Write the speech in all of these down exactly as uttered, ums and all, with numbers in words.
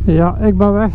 Ja, ik ben weg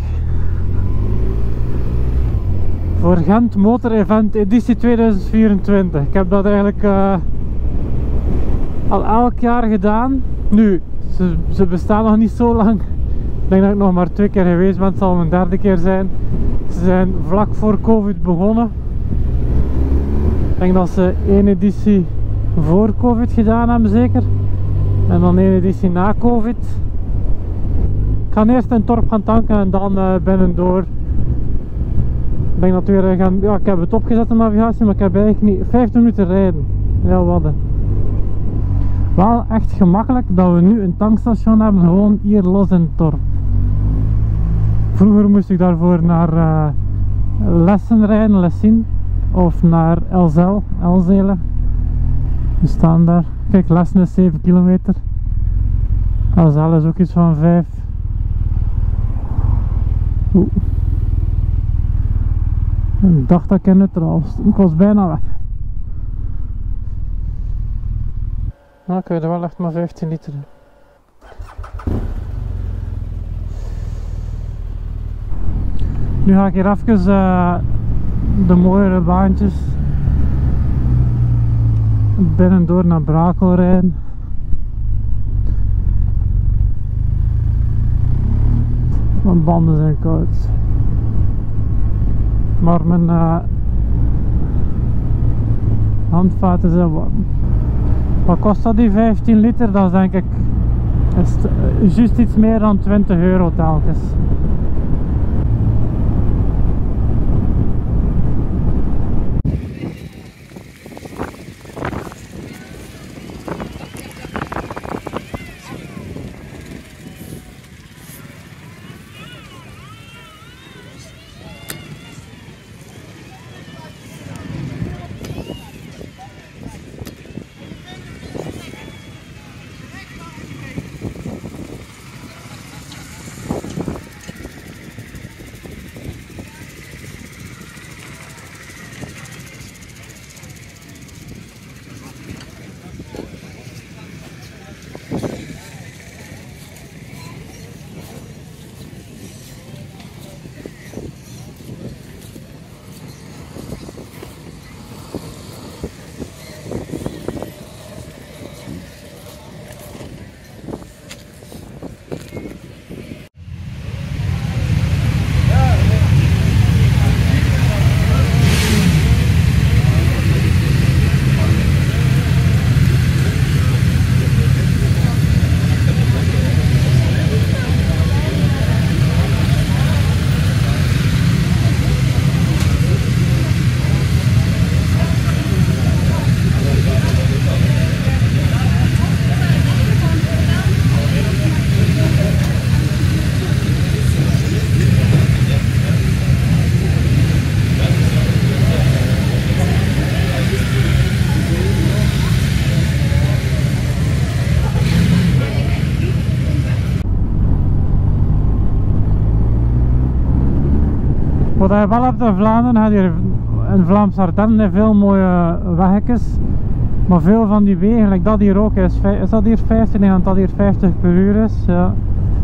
voor Gent Motor Event editie tweeduizend vierentwintig. Ik heb dat eigenlijk uh, al elk jaar gedaan. Nu, ze, ze bestaan nog niet zo lang. Ik denk dat ik nog maar twee keer geweest ben, het zal mijn derde keer zijn. Ze zijn vlak voor COVID begonnen. Ik denk dat ze één editie voor COVID gedaan hebben zeker. En dan één editie na COVID. Ik ga eerst in het dorp gaan tanken en dan uh, binnendoor. Ik denk dat we weer gaan. Ja, ik heb het opgezet in navigatie, maar ik heb eigenlijk niet vijftien minuten rijden. Ja, wat. Wel echt gemakkelijk dat we nu een tankstation hebben, gewoon hier los in het dorp. Vroeger moest ik daarvoor naar uh, Lessen rijden, Lessin, of naar Elzel, Elzele. We staan daar. Kijk, Lessen is zeven kilometer. Elzel is ook iets van vijf. Oeh. Ik dacht dat ik in neutraal stond. Ik was bijna weg. Nou, ik heb er wel echt maar vijftien liter in. Nu ga ik hier even uh, de mooiere baantjes binnendoor naar Brakel rijden. Mijn banden zijn koud. Maar mijn uh, handvaten zijn warm. Wat kost dat die vijftien liter? Dat is denk ik is uh, juist iets meer dan twintig euro telkens. Wat je wel hebt in Vlaanderen, had hier in Vlaamse Ardennen veel mooie weggetjes. Maar veel van die wegen, like dat hier ook is, is dat hier vijftig, nee, dat hier vijftig per uur is. Ja.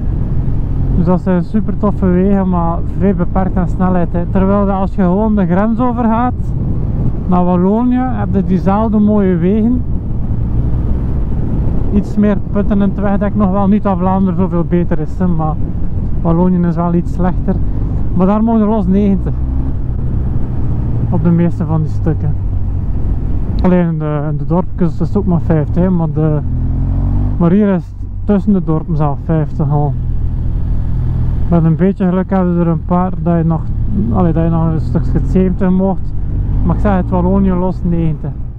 Dus dat zijn super toffe wegen, maar vrij beperkt aan snelheid. Hè. Terwijl dat als je gewoon de grens overgaat naar Wallonië, heb je diezelfde mooie wegen. Iets meer putten in het wegdek, nog wel niet dat Vlaanderen zoveel beter is, hè, maar Wallonië is wel iets slechter. Maar daar mogen er los negentig op de meeste van die stukken. Alleen in de, in de dorpjes is het ook maar vijftig, hè, maar, de, maar hier is het tussen de dorpen zelf vijftig al. Met een beetje geluk hebben we er een paar dat je nog, allee, dat je nog een stukje zeventig mocht. Maar ik zeg het, Wallonië los negentig.